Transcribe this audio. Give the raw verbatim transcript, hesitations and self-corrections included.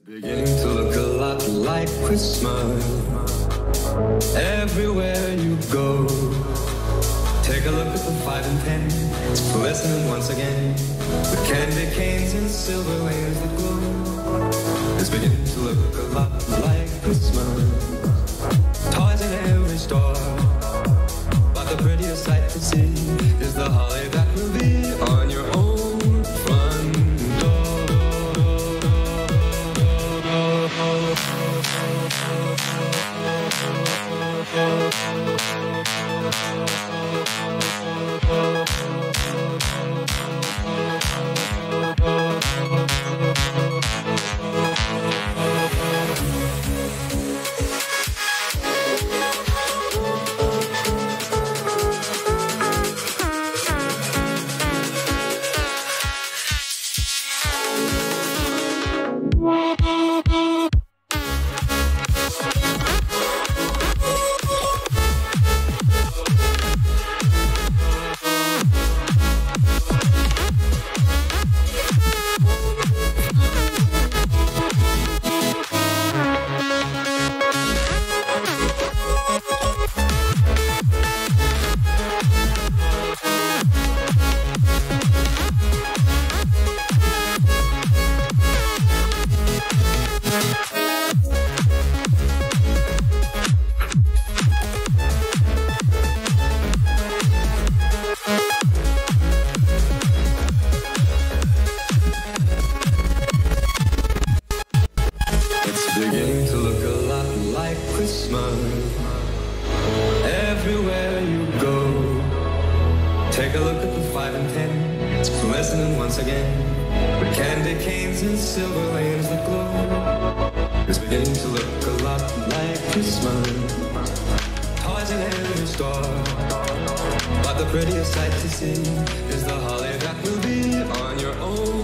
Beginning to look a lot like Christmas everywhere you go. Take a look at the five and ten, it's glistening once again with candy canes and silver lanes that glow. It's beginning to look a lot like Christmas. Toys in every store, but the prettiest sight to see is the holly that will be on your own front door. Beginning to look a lot like Christmas everywhere you go. Take a look at the five and ten, it's glistening once again with candy canes and silver lanes that glow. It's beginning to look a lot like Christmas. Toys in every store, but the prettiest sight to see is the holly that will be on your own